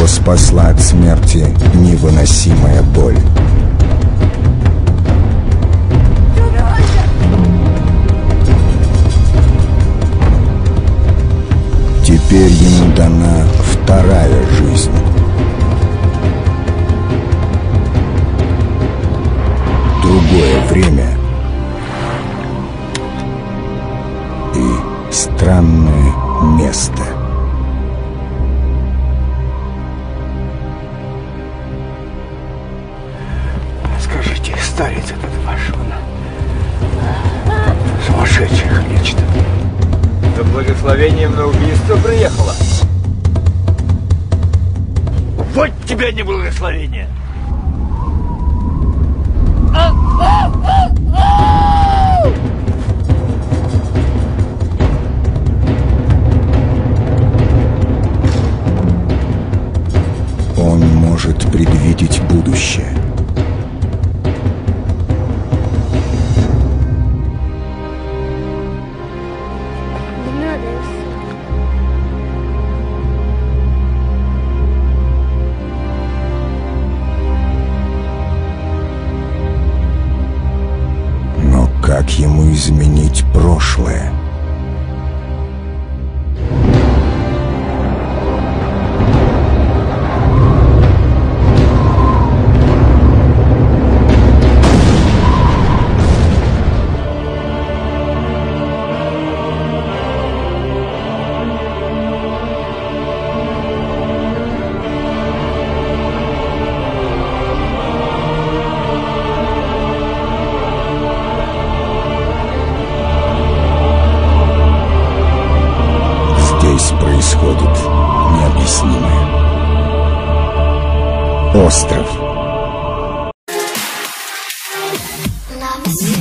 спасла от смерти невыносимая боль. Теперь ему дана вторая жизнь. Другое время и странное место. Скажите, старец этот ваш, он сумасшедший нечто. За благословением на убийство приехала. Вот тебе не благословение! Он может предвидеть будущее. Но как ему изменить прошлое? Здесь происходит необъяснимое. Остров. Love is